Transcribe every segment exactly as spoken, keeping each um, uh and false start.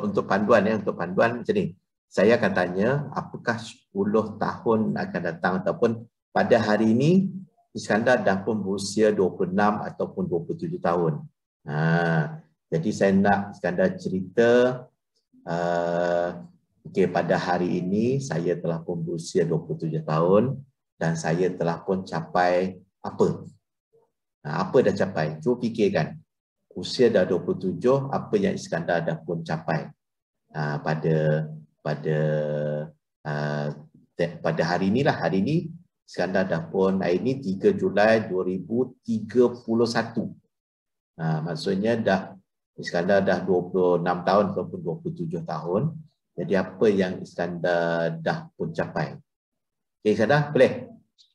untuk panduan ya, untuk panduan macam ni. Saya akan tanya apakah sepuluh tahun akan datang ataupun pada hari ini Iskandar dah pun berusia dua puluh enam ataupun dua puluh tujuh tahun. Ha, jadi saya nak Iskandar cerita uh, okay, pada hari ini saya telah pun berusia dua puluh tujuh tahun dan saya telah pun capai apa? Ha, apa dah capai? Cuba fikirkan. Usia dah dua puluh tujuh, apa yang Iskandar dah pun capai uh, pada pada uh, pada hari inilah, hari ini Iskandar dah pun, hari ini tiga Julai dua ribu tiga puluh satu. Ha, maksudnya dah Iskandar dah dua puluh enam tahun ataupun dua puluh tujuh tahun. Jadi apa yang Iskandar dah pun capai? Okey, Iskandar, boleh?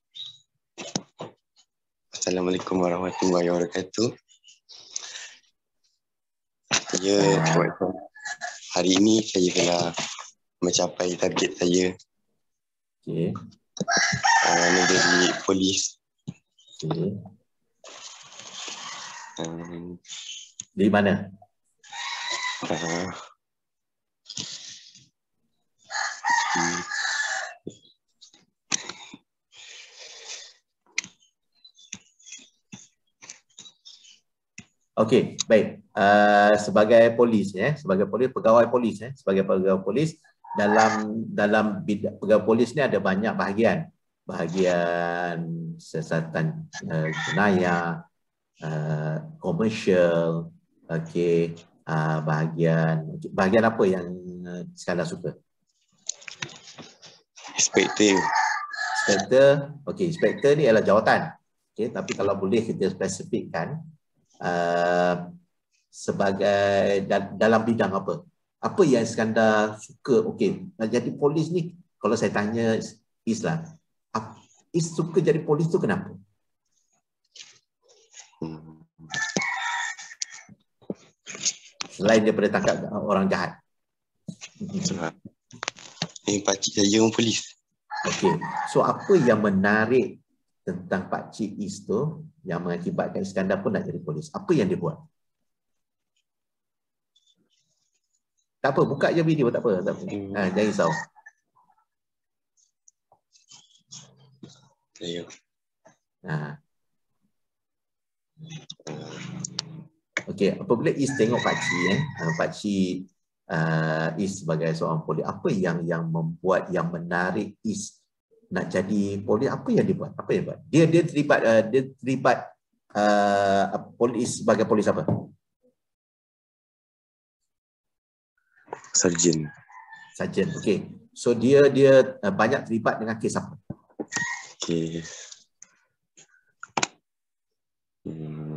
Assalamualaikum warahmatullahi wabarakatuh. Saya uh, hari ini saya telah mencapai target saya. Okey. Uh, menjadi polis. Okey. Um, Di mana? Uh, Okey, baik. Uh, sebagai polis ya, sebagai polis, pegawai polis ya, sebagai pegawai polis dalam dalam bidang pegawai polis ni ada banyak bahagian. Bahagian siasatan uh, jenayah, uh, komersial, okey, uh, bahagian bahagian apa yang uh, Iskandar suka? Inspektor. Inspektor, okey, inspektor ni adalah jawatan. Okey, tapi kalau boleh kita spesifikkan uh, sebagai dalam bidang apa? Apa yang Iskandar suka? Okey, nak jadi polis ni, kalau saya tanya Islam, Is suka jadi polis tu kenapa? Selain daripada tangkap orang jahat. Ini pakcik saya orang polis. Okey, so apa yang menarik tentang Pakcik Is tu yang mengakibatkan Iskandar pun nak jadi polis? Apa yang dia buat? Tak apa, buka je video, tak apa. Tak apa. Ha, jangan risau. Saya. Ha. Okey, apabila Is tengok Pakcik, eh, Pakcik uh, Is sebagai seorang polis, apa yang yang membuat, yang menarik Is nak jadi polis? Apa yang dia buat? Apa yang dia buat? Dia dia terlibat uh, dia terlibat uh, polis sebagai polis apa? Sarjan. Sarjan. Okey. So dia dia uh, banyak terlibat dengan kes apa? Okey. Hmm.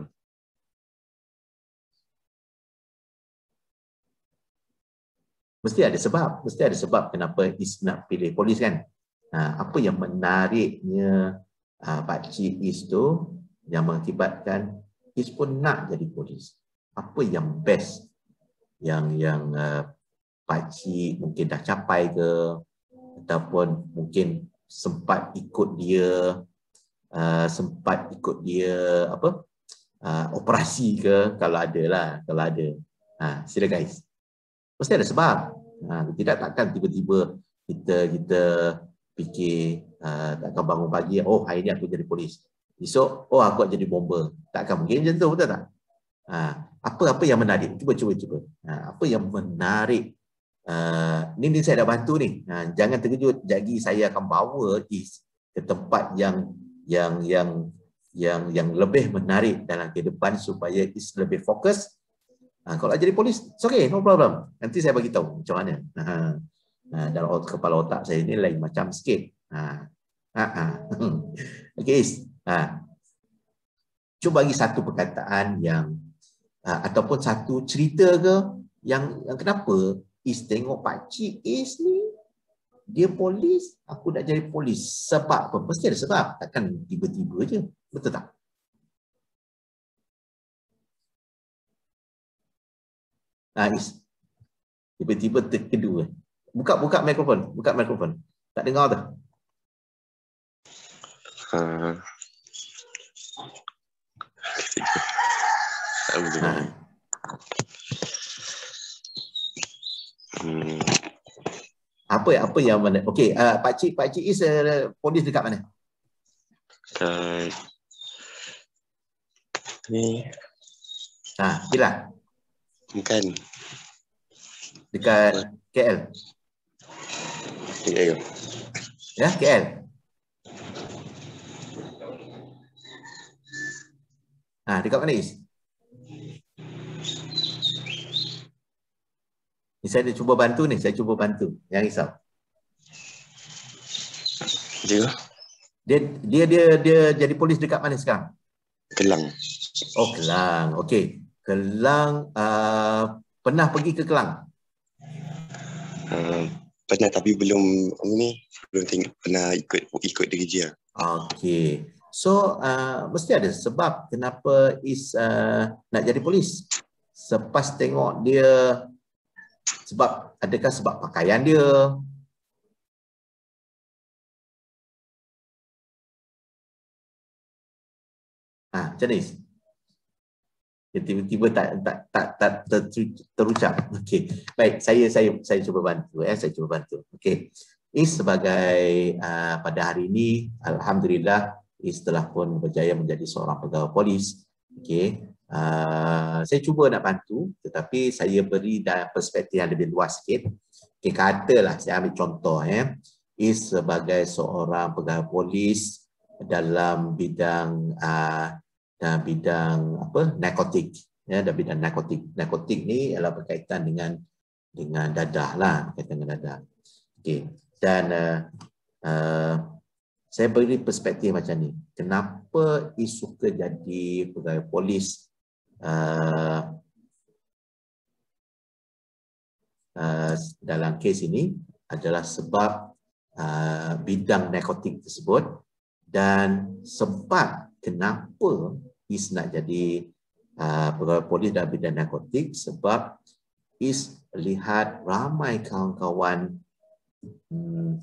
Mesti ada sebab, mesti ada sebab kenapa Is nak pilih polis kan? Ha, apa yang menariknya uh, Pakcik Is tu yang mengakibatkan Is pun nak jadi polis? Apa yang best yang yang uh, Pakcik mungkin dah capai ke, ataupun mungkin sempat ikut dia uh, sempat ikut dia apa uh, operasi ke, kalau ada lah, kalau ada. Ha, sila guys. Mesti ada sebab. Ha, tidak takkan tiba-tiba kita kita fikir uh, takkan bangun pagi, oh hari ni aku jadi polis, esok oh aku nak jadi bomber. Takkan mungkin macam tu, betul tak? Ha, apa-apa yang menarik? Cuba cuba cuba. Ha, apa yang menarik? Uh, ni, ni saya dah bantu ni. Ha, jangan terkejut. Jadi saya akan bawa Is ke tempat yang yang yang yang yang lebih menarik dalam kehidupan supaya Is lebih fokus. Ha, kalau jadi polis, it's okay, no problem. Nanti saya bagi tahu macam mana. Ha, ha, dalam kepala otak saya ni lain macam sikit. Ha, ha, ha. Okay, Is. Ha. Cuba bagi satu perkataan yang uh, ataupun satu cerita ke yang, yang kenapa Is tengok Pakcik Is ni dia polis, aku nak jadi polis. Sebab apa? Mesti ada sebab. Takkan tiba-tiba je. Betul tak? Ah, Is. Tiba-tiba kedua. Buka buka mikrofon, buka mikrofon. Tak dengar tu. Uh, ha. Hmm. Apa apa yang mana? Okey, uh, Pak Cik, Pak Cik is uh, polis dekat mana? Kat ni Ha, bila? bukan Dekat K L. K L. Ya, K L. Ha, dekat mana is? Ni saya cuba bantu ni, saya cuba bantu. Jangan risau. Dia Dia dia dia dia jadi polis dekat mana sekarang? Kelang. Oh, Kelang. Okey. Kelang, uh, pernah pergi ke Kelang? Uh, pernah tapi belum ni belum tengok pernah ikut ikut dia kerja. Okey. So, uh, mesti ada sebab kenapa is uh, nak jadi polis. Sepas tengok dia, sebab adakah sebab pakaian dia? Ah, macam ni. Dia tiba-tiba tak tak tak tak ter, terucap. Okey. Baik, saya saya saya cuba bantu eh, saya cuba bantu. Okey. Is sebagai uh, pada hari ini alhamdulillah Is telah pun berjaya menjadi seorang pegawai polis. Okey. Uh, saya cuba nak bantu tetapi saya beri dalam perspektif yang lebih luas sikit. Okey, katalah saya ambil contoh eh. Is sebagai seorang pegawai polis dalam bidang uh, dalam bidang apa narkotik, ya, dalam bidang narkotik. Narkotik ni ialah berkaitan dengan dengan dadah lah, berkaitan dengan dadah. Okey. Dan uh, uh, saya beri perspektif macam ni. Kenapa Is suka jadi pegawai polis? Uh, uh, dalam kes ini adalah sebab uh, bidang narkotik tersebut dan sebab kenapa Is nak jadi uh, pegawai polis dalam bidang narkotik sebab Is lihat ramai kawan-kawan hmm,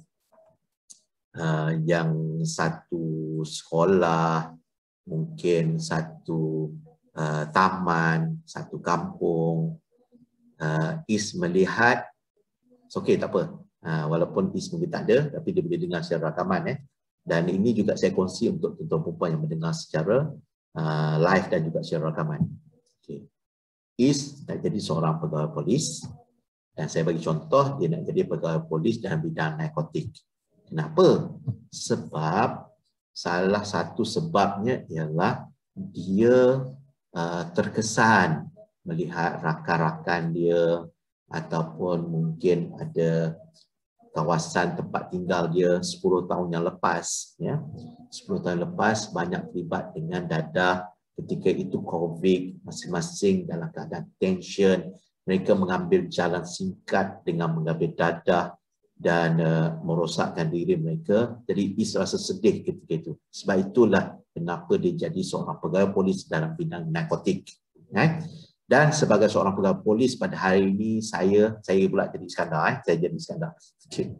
uh, yang satu sekolah, mungkin satu uh, taman, satu kampung. Uh, Is melihat, okey tak apa, uh, walaupun Is mungkin tak ada, tapi dia boleh dengar secara rakaman eh. Dan ini juga saya kongsi untuk tuan-tuan perempuan yang mendengar secara uh, live dan juga secara rakaman. Okay. Is nak jadi seorang pegawai polis dan saya bagi contoh dia nak jadi pegawai polis dalam bidang narkotik. Kenapa? Sebab salah satu sebabnya ialah dia uh, terkesan melihat rakan-rakan dia ataupun mungkin ada kawasan tempat tinggal dia sepuluh tahun yang lepas, ya. sepuluh tahun lepas banyak terlibat dengan dadah. Ketika itu COVID, masing-masing dalam keadaan tension, mereka mengambil jalan singkat dengan mengambil dadah dan uh, merosakkan diri mereka. Jadi Is rasa sedih ketika itu. Sebab itulah kenapa dia jadi seorang pegawai polis dalam bidang narkotik. Eh? Dan sebagai seorang pegawai polis pada hari ini, saya saya pula jadi Iskandar. Eh? Saya jadi Iskandar. Okay.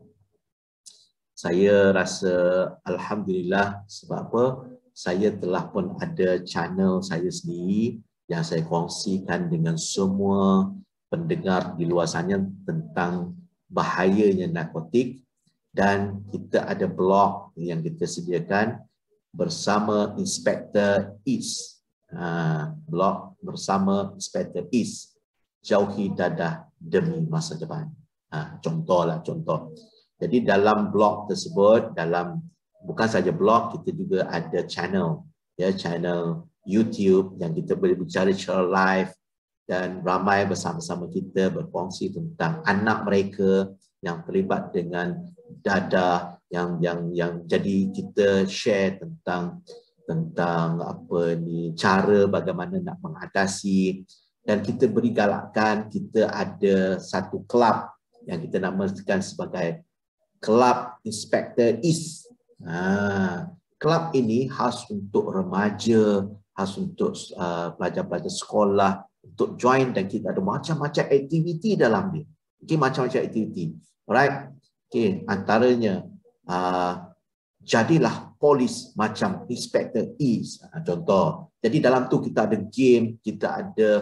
Saya rasa alhamdulillah sebab apa? Saya telah pun ada channel saya sendiri yang saya kongsikan dengan semua pendengar di luar sana tentang bahayanya narkotik, dan kita ada blog yang kita sediakan bersama Inspektor Is. Ha, blog bersama Inspektor Is, jauhi dadah demi masa depan. Ha, contohlah contoh. Jadi dalam blog tersebut, dalam bukan saja blog, kita juga ada channel, ya, channel YouTube yang kita boleh bicara secara live dan ramai bersama-sama kita berkongsi tentang anak mereka yang terlibat dengan dadah, yang yang yang jadi kita share tentang tentang apa ni, cara bagaimana nak mengatasi, dan kita beri galakkan. Kita ada satu kelab yang kita namakan sebagai Kelab Inspektor Is. Ha, kelab ini khas untuk remaja, khas untuk uh, pelajar-pelajar sekolah untuk join, dan kita ada macam-macam aktiviti dalam dia. Okay, macam-macam aktiviti. Alright. Okay, antaranya uh, jadilah polis macam Inspektor Is. Ha, contoh. Jadi dalam tu kita ada game, kita ada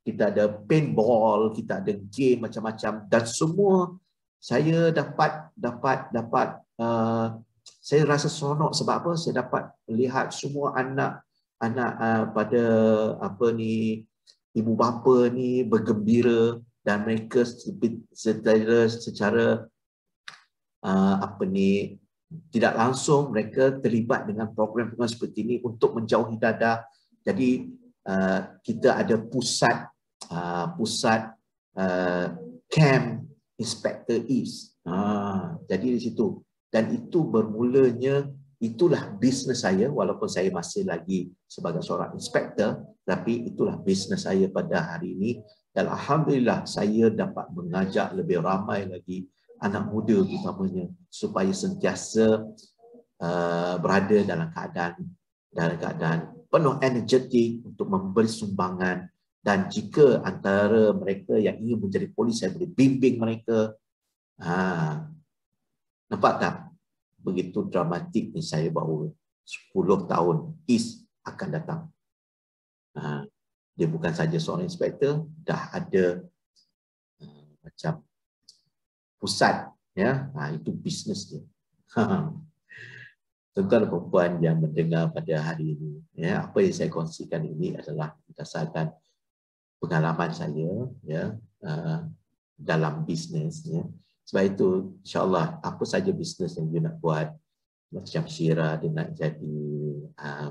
kita ada paintball, kita ada game macam-macam, dan semua saya dapat dapat dapat uh, saya rasa seronok. Sebab apa? Saya dapat melihat semua anak anak uh, pada apa ni ibu bapa ni bergembira, dan mereka secara secara uh, apa ni tidak langsung mereka terlibat dengan program-program seperti ini untuk menjauhi dadah. Jadi uh, kita ada pusat uh, pusat uh, camp Inspector East. Uh, jadi di situ, dan itu bermulanya, itulah bisnes saya, walaupun saya masih lagi sebagai seorang inspektor, tapi itulah bisnes saya pada hari ini. Dan alhamdulillah saya dapat mengajak lebih ramai lagi anak muda terutamanya supaya sentiasa uh, berada dalam keadaan dalam keadaan penuh energetik untuk memberi sumbangan. Dan jika antara mereka yang ingin menjadi polis, saya boleh bimbing mereka. Ha, nampak tak? Begitu dramatiknya saya bahawa sepuluh tahun East akan datang. Ha, dia bukan saja seorang inspektor, dah ada uh, macam pusat, ya. Ha, itu bisnes dia. Tuan-tuan dan puan yang mendengar pada hari ini, ya, apa yang saya kongsikan ini adalah berdasarkan pengalaman saya, ya, uh, dalam bisnes, ya. Sebab itu insya-Allah apa saja bisnes yang dia nak buat, macam Syira dia nak jadi uh,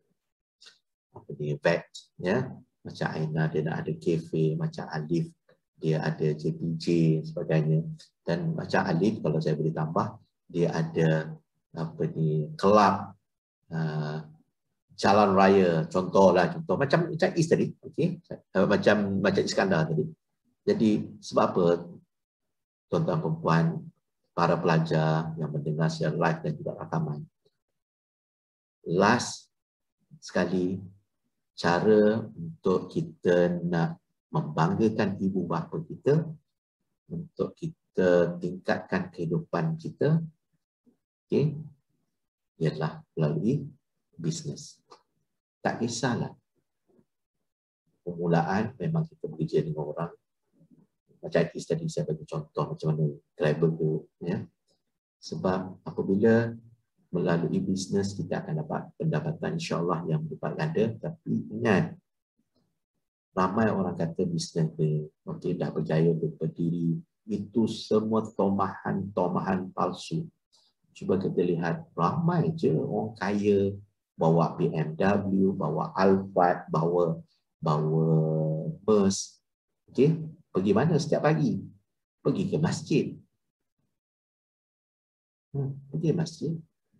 apa ni vet, ya, macam Aina dia nak ada kafe, macam Alif dia ada J P J sebagainya, dan macam Alif kalau saya boleh tambah dia ada apa ni kelab uh, jalan raya, contohlah, contoh macam macam East tadi, okey, uh, macam macam Iskandar tadi. Jadi sebab apa tuan-tuan dan puan, para pelajar yang mendengar secara live dan juga rakaman, last sekali, cara untuk kita nak membanggakan ibu bapa kita, untuk kita tingkatkan kehidupan kita, okey, ialah melalui bisnes. Tak kisahlah permulaan memang kita bekerja dengan orang. Macam Akis tadi saya bagi contoh macam mana driver tu, ya. Sebab apabila melalui bisnes kita akan dapat pendapatan insya-Allah yang berlipat ganda. Tapi ingat, ramai orang kata bisnes dia okey dah berjaya berdiri, itu semua tomahan-tomahan palsu. Cuba kita lihat, ramai je orang kaya bawa B M W, bawa Alphard, bawa bawa bus. Okey, pergi mana setiap pagi? Pergi ke masjid. Hmm, pergi ke masjid.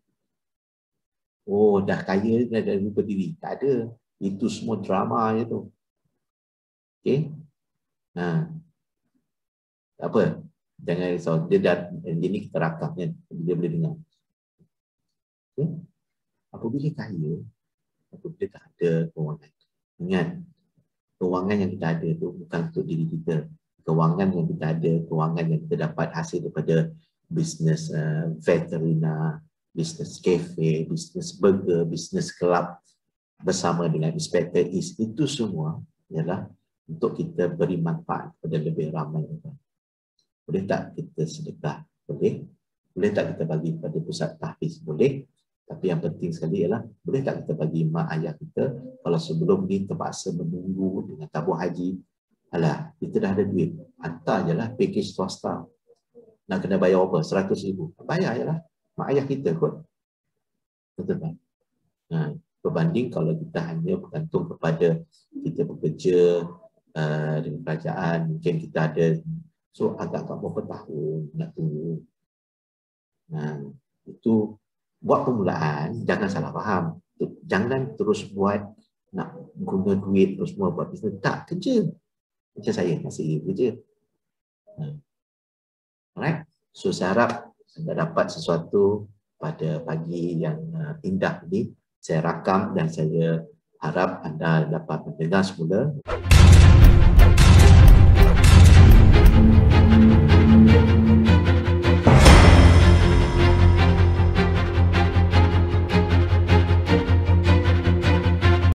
Oh, dah kaya dah dah berdiri. Tak ada. Itu semua drama je tu. Okey. Nah. Tak apa. Jangan risau. Dia dah, ini kita rakam kan. Dia boleh dengar. Okay. Apabila kaya, apabila tak ada kewangan. Ingat, kewangan yang kita ada tu bukan untuk diri kita. Kewangan yang kita ada, kewangan yang kita dapat hasil daripada bisnes uh, veterina, bisnes kafe, bisnes burger, bisnes kelab bersama dengan Inspector East. Itu semua ialah untuk kita beri manfaat kepada lebih ramai orang. Boleh tak kita sedekah? Boleh. Boleh tak kita bagi pada pusat tahfiz? Boleh. Tapi yang penting sekali ialah, boleh tak kita bagi mak ayah kita kalau sebelum ni terpaksa menunggu dengan tabung haji? Alah, kita dah ada duit. Hantar je lah package swasta. Nak kena bayar apa? seratus ribu. Bayar je lah. Mak ayah kita kot. Betul tak? Nah, berbanding kalau kita hanya bergantung kepada kita bekerja uh, dengan kerajaan, mungkin kita ada. So agak-agak berapa tahun nak tunggu. Nah, itu buat permulaan, jangan salah faham. Jangan terus buat nak guna duit terus semua buat bisnes. Tak, kerja. Macam saya masih kerja. Nah. Alright. So saya harap anda dapat sesuatu pada pagi yang uh, indah ini. Saya rakam dan saya harap anda dapat mendengar semula.